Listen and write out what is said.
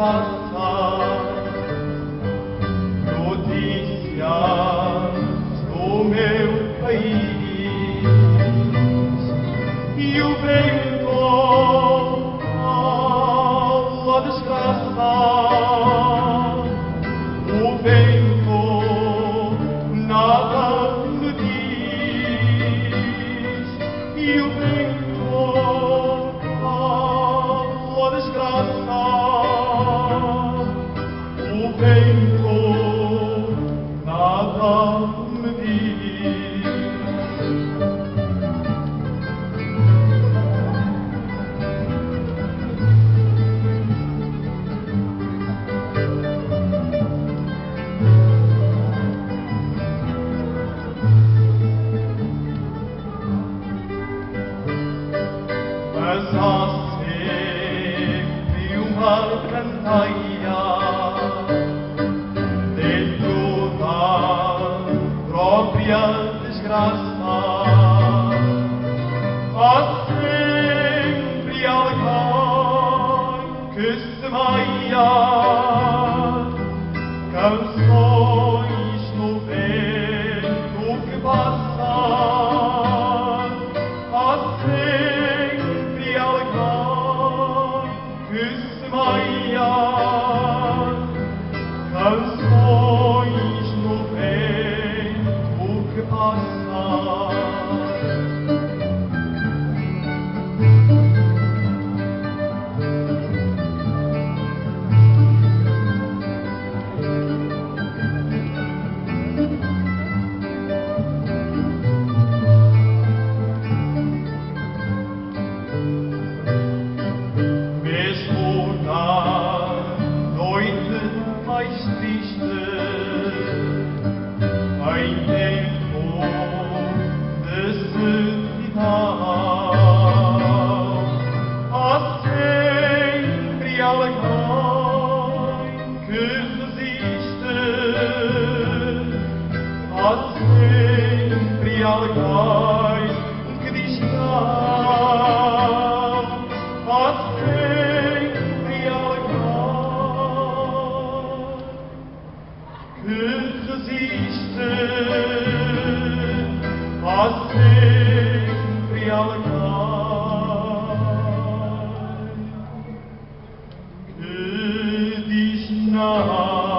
desgraça, notícias do meu país, e o vento fala desgraça, o vento nada me diz, e o vento fala desgraça, o vento nada me diz. Mas há sempre uma cantaia dentro da própria desgraça. Há sempre alguém que semeia canções no vento que passa. Há sempre alguém que semeia canções no vento que passa. Mesmo na noite mais triste, em tempo de sequidão, há sempre alguém que resiste, há sempre alguém que diz não, há sempre alguém que resiste, há sempre alguém que diz não.